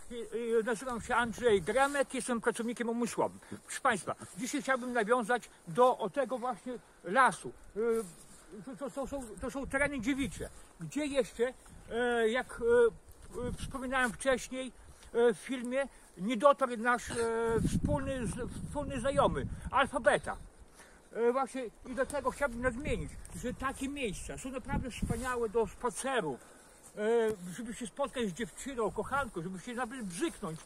Nazywam się Andrzej Gremek, jestem pracownikiem umysłowym. Proszę Państwa, dzisiaj chciałbym nawiązać do tego właśnie lasu. To są tereny dziewicze, gdzie jeszcze, jak wspominałem wcześniej w filmie, nie dotarł nasz wspólny znajomy, Alfabeta. Właśnie i do tego chciałbym nadmienić, że takie miejsca są naprawdę wspaniałe do spacerów, żeby się spotkać z dziewczyną, kochanką, żeby się nawet brzyknąć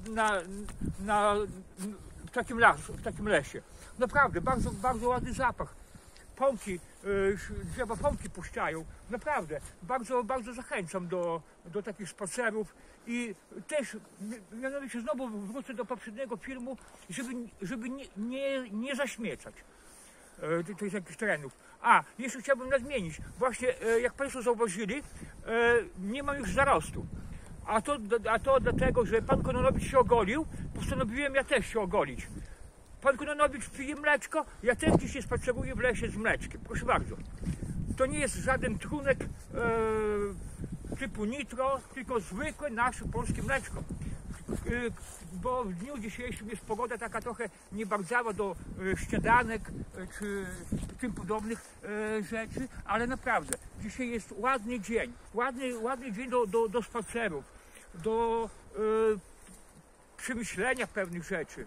w takim lesie. Naprawdę, bardzo ładny zapach. Pąki, drzewa pąki puszczają. Naprawdę, bardzo zachęcam do takich spacerów i też, mianowicie znowu wrócę do poprzedniego filmu, żeby nie zaśmiecać tych jakichś terenów. A, jeszcze chciałbym nadmienić, właśnie jak Państwo zauważyli, nie ma już zarostu. A to dlatego, że pan Kononowicz się ogolił, postanowiłem ja też się ogolić. Pan Kononowicz pije mleczko, ja też dzisiaj spaceruję w lesie z mleczkiem. Proszę bardzo. To nie jest żaden trunek typu nitro, tylko zwykłe nasze polskie mleczko. Bo w dniu dzisiejszym jest pogoda taka trochę niebagdzawa do śniadanek czy tym podobnych rzeczy, ale naprawdę dzisiaj jest ładny dzień, ładny dzień do spacerów, do przemyślenia pewnych rzeczy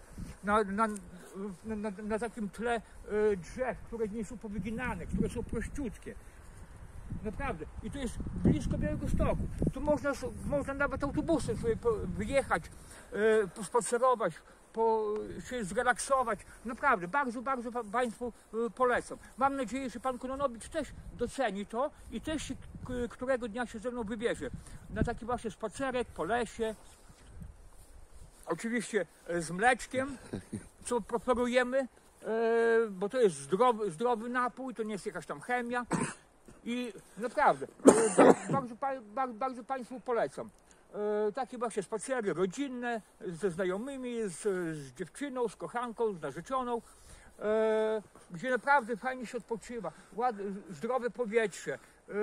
na takim tle drzew, które nie są powyginane, które są prościutkie. Naprawdę. I to jest blisko Białegostoku. Tu można nawet autobusem sobie wyjechać, pospacerować, się zrelaksować. Naprawdę, bardzo Państwu polecam. Mam nadzieję, że pan Kononowicz też doceni to i też którego dnia się ze mną wybierze na taki właśnie spacerek po lesie. Oczywiście z mleczkiem, co preferujemy, bo to jest zdrowy napój, to nie jest jakaś tam chemia. I naprawdę, bardzo Państwu polecam. Takie właśnie spacery rodzinne, ze znajomymi, z dziewczyną, z kochanką, z narzeczoną, gdzie naprawdę fajnie się odpoczywa, zdrowe powietrze,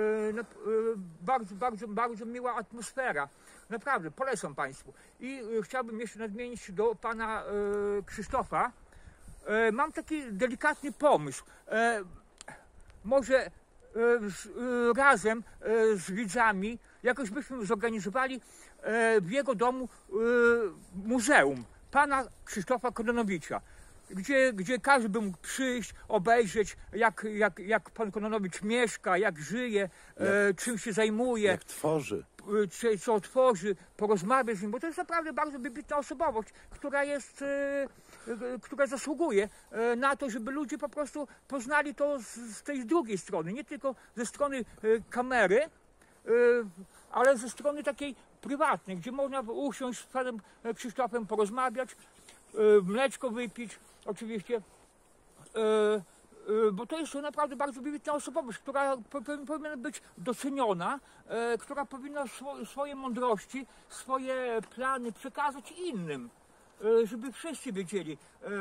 bardzo miła atmosfera. Naprawdę, polecam Państwu. I chciałbym jeszcze nadmienić do pana Krzysztofa. Mam taki delikatny pomysł. Może razem z widzami jakoś byśmy zorganizowali w jego domu muzeum pana Krzysztofa Kononowicza, gdzie każdy by mógł przyjść, obejrzeć jak pan Kononowicz mieszka, jak żyje, czym się zajmuje, jak tworzy, co tworzy, porozmawiać z nim, bo to jest naprawdę bardzo wybitna osobowość, która zasługuje na to, żeby ludzie po prostu poznali to z tej drugiej strony, nie tylko ze strony kamery, ale ze strony takiej prywatnej, gdzie można usiąść z panem Krzysztofem, porozmawiać, mleczko wypić, oczywiście, bo to jest naprawdę bardzo wybitna osobowość, która powinna być doceniona, która powinna swoje mądrości, swoje plany przekazać innym, żeby wszyscy wiedzieli,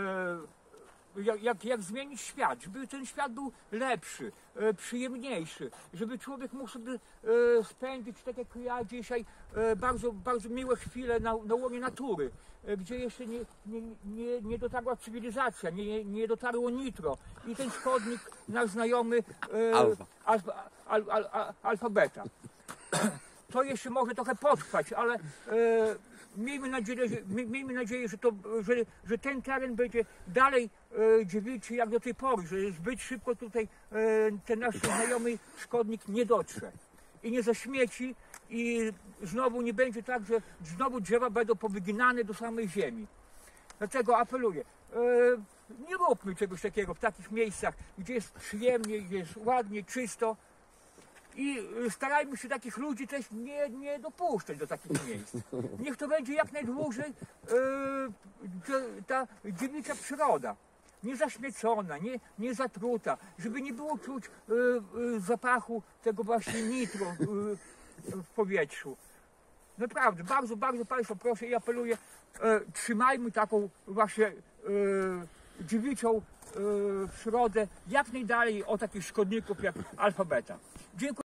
jak zmienić świat, żeby ten świat był lepszy, przyjemniejszy, żeby człowiek mógł sobie spędzić, tak jak ja dzisiaj, bardzo miłe chwile na łonie natury, gdzie jeszcze nie dotarła cywilizacja, nie dotarło nitro i ten szkodnik, nasz znajomy Alfabeta. To jeszcze może trochę potrwać, ale miejmy nadzieję, że ten teren będzie dalej dziewiczy jak do tej pory, że zbyt szybko tutaj ten nasz znajomy szkodnik nie dotrze i nie zaśmieci i znowu nie będzie tak, że znowu drzewa będą powyginane do samej ziemi. Dlatego apeluję, nie róbmy czegoś takiego w takich miejscach, gdzie jest przyjemnie, gdzie jest ładnie, czysto. I starajmy się takich ludzi też nie dopuszczać do takich miejsc. Niech to będzie jak najdłużej ta dziewicza przyroda. Nie zaśmiecona, nie zatruta, żeby nie było czuć zapachu tego właśnie nitro w powietrzu. Naprawdę, bardzo Państwa proszę i apeluję, trzymajmy taką właśnie dziewiczą przyrodę jak najdalej od takich szkodników jak Alfabeta. Dziękuję.